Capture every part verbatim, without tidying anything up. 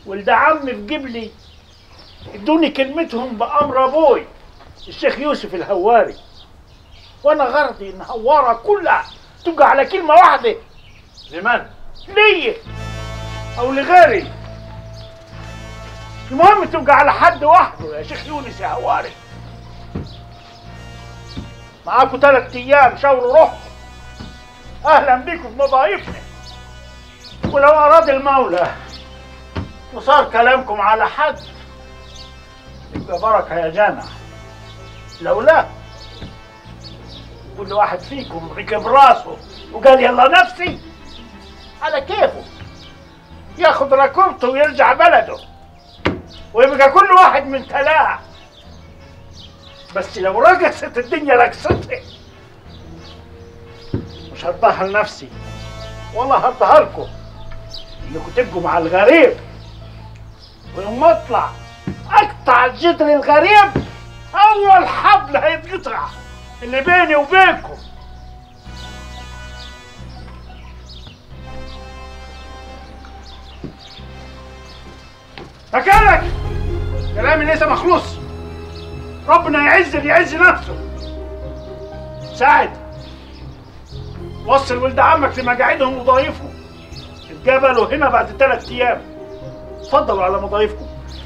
ولد عمي في جبلي ادوني كلمتهم بأمر ابوي الشيخ يوسف الهواري، وانا غرضي ان هوارة كلها تبقى على كلمة واحدة. لمن؟ ليا او لغيري، المهم تبقى على حد وحده يا شيخ يونس يا هواري. معاكم ثلاث ايام شاوروا روحكم، اهلا بيكم في مضايفنا، ولو اراد المولى وصار كلامكم على حد يبقى بركه يا جامع، لو لا كل واحد فيكم ركب راسه وقال يلا نفسي على كيفه، ياخد ركوبته ويرجع بلده ويبقى كل واحد من تلاه. بس لو رقصت الدنيا رقصتها مش هرضاها لنفسي ولا هرضاها لكم انكم تبقوا مع الغريب، ويوم ما اطلع اقطع جدر الغريب اول حبل هيتقطع اللي بيني وبينكم. مكانك، كلامي ليس مخلوص، ربنا يعز اللي يعز نفسه. سعد وصل ولد عمك لمقاعدهم وضايفهم، اتقابلوا هنا بعد ثلاث ايام، اتفضلوا على مضايفكم.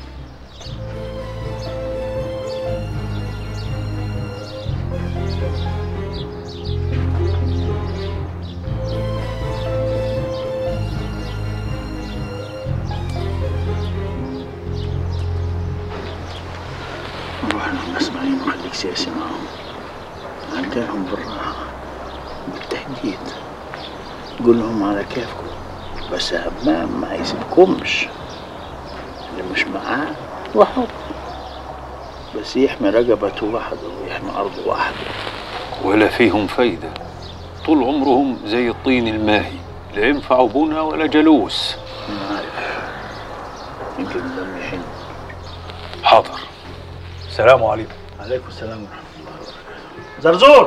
روح لهم اسمعين وخليك سياسي معهم، عدلهم بالراحة بالتهديد، قول لهم على كيفكم، بس همام ما يسيبكمش، اللي مش معاه وحده، بس يحمي رقبته وحده ويحمي أرضه وحده. ولا فيهم فايدة، طول عمرهم زي الطين الماهي، لا ينفعوا بنا ولا جلوس. أنا عارف، يمكن دم يحن. حاضر. السلام عليكم. عليكم السلام ورحمة الله وبركاته. زرزور.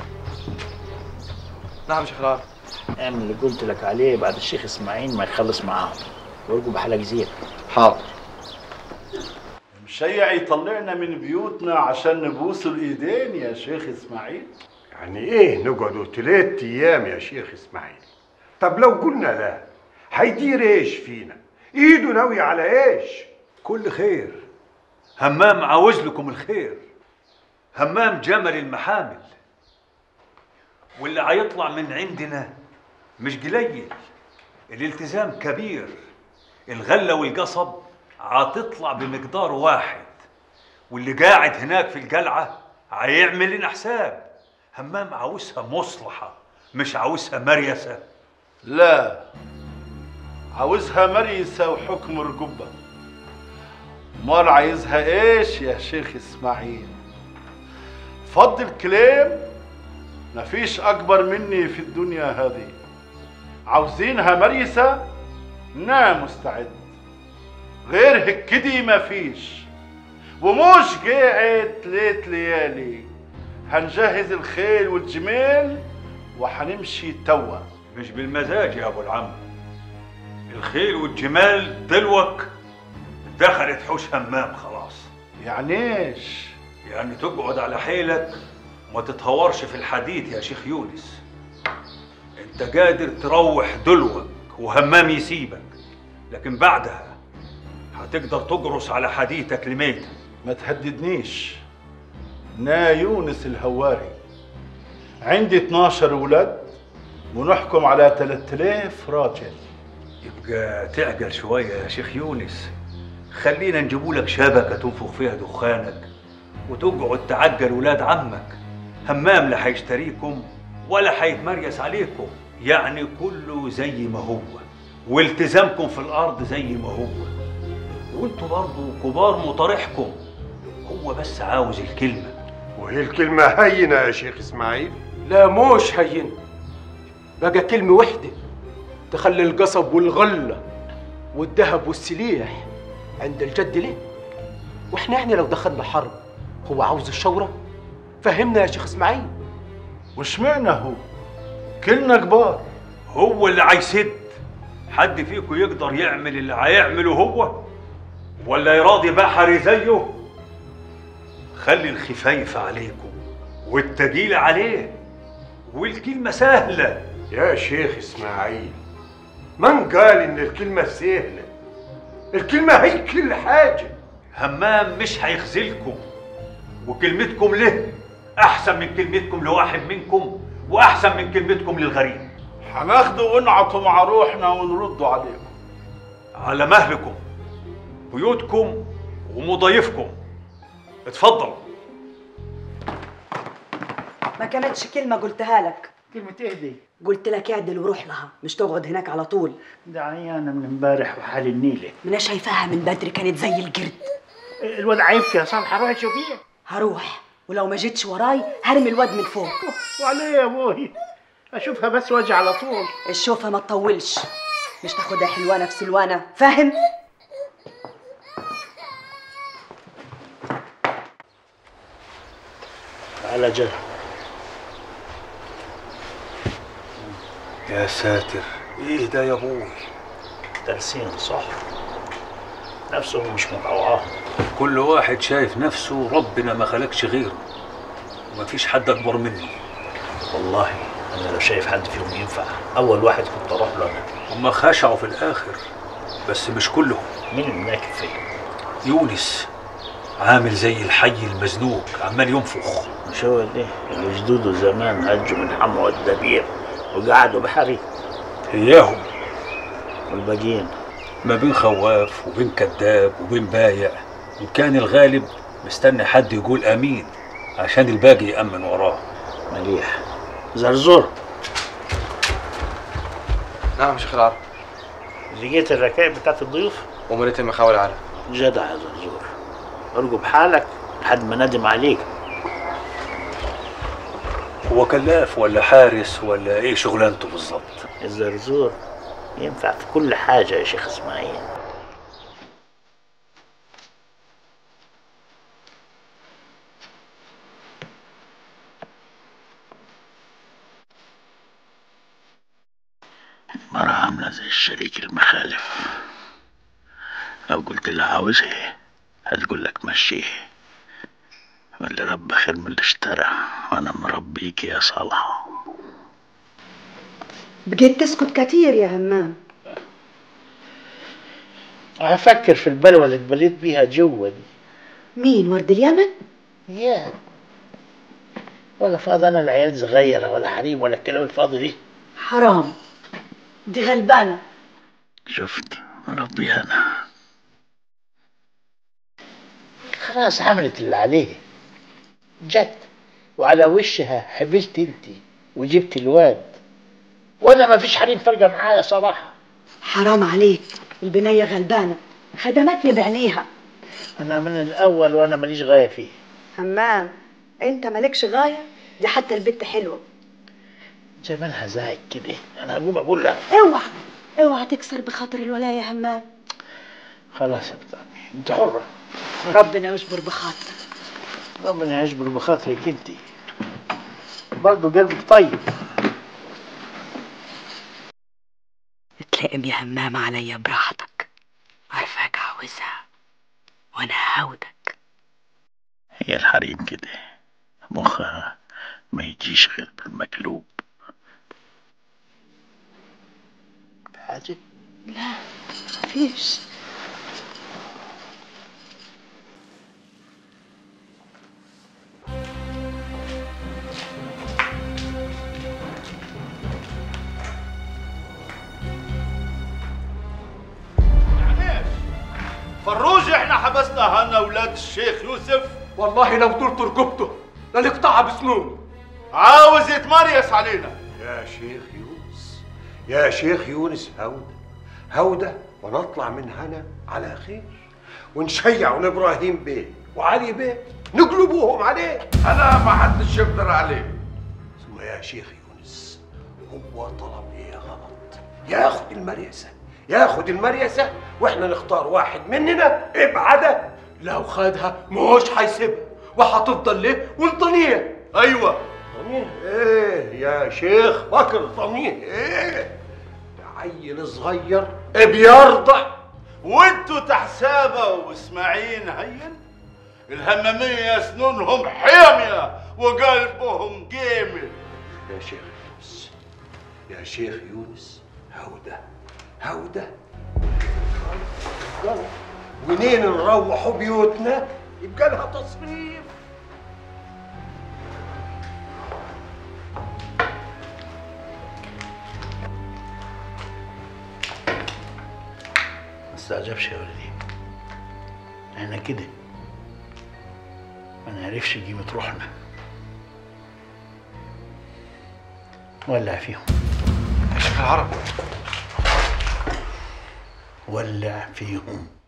نعم شيخ العارف. اعمل اللي قلت لك عليه بعد الشيخ اسماعيل ما يخلص معاهم، وارجوا بحلق زين. حاضر. مشيع يطلعنا من بيوتنا عشان نبوس الايدين يا شيخ اسماعيل؟ يعني ايه نقعدوا تلات ايام يا شيخ اسماعيل؟ طب لو قلنا لا هيدير ايش فينا؟ ايده ناوية على ايش؟ كل خير، همام عاوز لكم الخير، همام جمل المحامل، واللي هيطلع من عندنا مش قليل، الالتزام كبير، الغلة والقصب هتطلع بمقدار واحد، واللي قاعد هناك في القلعة هيعمل لنا حساب. همام عاوزها مصلحة مش عاوزها مريسة. لا، عاوزها مريسة وحكم رقبة. امال عايزها ايش يا شيخ اسماعيل؟ فضل كلام مفيش اكبر مني في الدنيا هذه. عاوزينها مريسة؟ انا مستعد، غير هيك كدي مفيش، ومش قاعد ثلاث ليالي. هنجهز الخيل والجمال وحنمشي توا. مش بالمزاج يا ابو العم، الخيل والجمال دلوك دخلت حوش همام خلاص. يعني ايش؟ يعني تقعد على حيلك وما تتهورش في الحديث يا شيخ يونس. انت قادر تروح دلوك وهمام يسيبك، لكن بعدها هتقدر تجرس على حديثك لميتة. ما تهددنيش، نا يونس الهواري عندي اتناشر ولد ونحكم على ثلاثة آلاف راجل. يبقى تعقل شوية يا شيخ يونس، خلينا نجيبولك شبكة تنفخ فيها دخانك وتقعد تعقل ولاد عمك. همام لا هيشتريكم ولا هيتمريس عليكم، يعني كله زي ما هو، والتزامكم في الأرض زي ما هو، وانتوا برضه كبار مطارحكم، هو بس عاوز الكلمة. وهي الكلمة هينة يا شيخ اسماعيل؟ لا مش هين، بقى كلمة وحدة تخلي القصب والغلة والذهب والسلاح عند الجد ليه؟ واحنا يعني لو دخلنا حرب هو عاوز الشورى؟ فهمنا يا شيخ اسماعيل. وش معنى هو؟ كلنا كبار. هو اللي عايسد، حد فيكم يقدر يعمل اللي هيعمله هو ولا يراضي بحري زيه؟ خلي الخفايف عليكم والتقيل عليه، والكلمة سهلة. يا شيخ اسماعيل، من قال ان الكلمة سهلة؟ الكلمة هي كل حاجة. همام مش هيخذلكم، وكلمتكم له احسن من كلمتكم لواحد منكم، واحسن من كلمتكم للغريب. هناخده ونعطه مع روحنا ونرده عليكم. على مهلكم، بيوتكم ومضايفكم. اتفضلوا. ما كانتش كلمة قلتها لك. كلمة ايه دي؟ قلت لك اعدل وروح لها، مش تقعد هناك على طول. ده عيانة من امبارح وحال النيلة. من شايفاها من بدري كانت زي القرد. الواد عيبك يا صالحة، روحي شوفيه. هروح، ولو ما جيتش وراي هرمي الواد من فوق. وعليه يا ابوي؟ اشوفها بس واجي على طول. الشوفها ما تطولش، مش تاخدها حلوانة في سلوانة، فاهم؟ على جنب. يا ساتر، ايه ده يا ابوي؟ ترسين صح، نفسه مش مطوعاه. كل واحد شايف نفسه، ربنا ما خلقش غيره، ومفيش حد اكبر منه. والله انا لو شايف حد فيهم ينفع اول واحد كنت اروح له انا. هما خشعوا في الاخر بس مش كلهم. مين الناكب فيه؟ يونس عامل زي الحي المزنوق، عمال ينفخ. مش هو اللي اللي جدوده زمان هجوا من حمو الدبير وقعدوا بحري؟ اياهم. والباقيين ما بين خواف وبين كذاب وبين بايع، وكان الغالب مستني حد يقول امين عشان الباقي يامن وراه. مليح. زرزور. نعم شيخ العرب. لقيت الركائب بتاعت الضيوف؟ ومليت المخاول العرب. جدع يا زرزور، ارجو بحالك لحد ما ندم عليك. هو كلاف ولا حارس ولا ايه شغلانته بالظبط؟ الزرزور ينفع في كل حاجة يا شيخ اسماعيل. مرة عاملة زي الشريك المخالف، لو قلت لها عاوزها هتقول لك مشيه، واللي رب خير من اللي اشترى، وانا مربيك يا صالحة. بقيت تسكت كتير يا همام. هفكر في البلوة اللي اتبليت بيها جوا دي. مين، ورد اليمن؟ يا ولا فاضي انا العيال صغيرة ولا حريم ولا الكلام الفاضي دي. حرام، دي غلبانة. شفت ربي انا خلاص عملت اللي عليه، جت وعلى وشها حبلت انتي وجبت الواد، وانا ما فيش حريم فرقة معايا صراحة. حرام عليك، البنية غلبانة، خدمتني بعينيها. انا من الاول وانا ماليش غاية فيه. همام انت مالكش غاية، دي حتى البت حلوة. جمالها زايد كده، انا هقوم اقول لها. اوعى اوعى تكسر بخاطر الولاية يا همام. خلاص يا بتاعي، انت حرة. ربنا يجبر بخاطرك. ربنا يجبر بخاطرك انتي، برضه قلبك طيب. تلائم يا همام عليا براحتك، عارفاك عاوزها وانا هاودك. هي الحريم كده مخها ما يجيش غير بالمقلوب. حاجة؟ لا مفيش. فروج احنا حبسنا هنا اولاد الشيخ يوسف. والله لو طرت رقبته لنقطعها بسنون. عاوز يتمريس علينا. يا شيخ يونس، يا شيخ يونس، هودة هودة ونطلع من هنا على خير، ونشيع ابراهيم بيه وعلي بيه نقلبوهم عليه. انا ما حدش يقدر عليه. ثم يا شيخ يونس، هو طلب ايه غلط؟ ياخد المريسة، ياخد المريسة واحنا نختار واحد مننا ابعده. لو خدها مش هيسيبها وهتفضل ليه والطنيه. ايوه طنيه ايه يا شيخ بكر؟ طنيه ايه؟ عيل صغير بيرضع. وانتوا تحسابه واسماعيل هين الهمامية سنونهم حامية وقلبهم جامد. يا شيخ يونس يا شيخ يونس هودة هودة منين نروحوا بيوتنا يبقى لها تصريف. ما استعجبش يا ولدي، احنا كده ما نعرفش قيمة روحنا. ولع فيهم يا شيخ العرب. ولع فيهم.